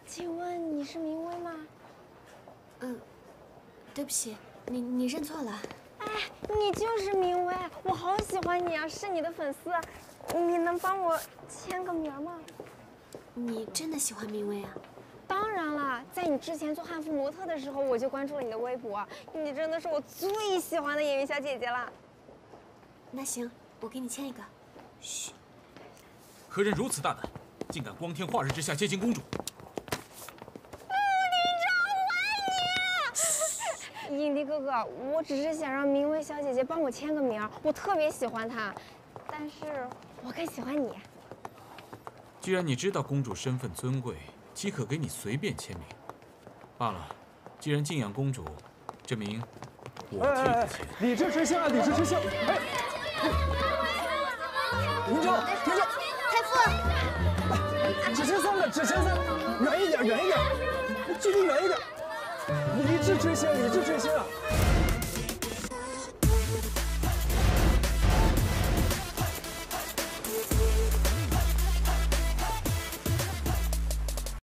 请问你是明威吗？ 对不起，你认错了。 哎，你就是明威，我好喜欢你啊，是你的粉丝。你能帮我签个名吗？ 你真的喜欢明威啊？ 当然了，在你之前做汉服模特的时候，我就关注了你的微博，你真的是我最喜欢的演员小姐姐了。 那行，我给你签一个。嘘。 何人如此大胆，竟敢光天化日之下接近公主？ 影帝哥哥，我只是想让明威小姐姐帮我签个名，我特别喜欢她，但是我更喜欢你。 既然你知道公主身份尊贵，岂可给你随便签名？罢了，既然敬仰公主，这名我替你签。 理智之相啊，理智之相！哎，停住，停住！ 太傅， 只签3个，只签3个，远一点，远一点，距离远一点。理智之相，理智之相啊！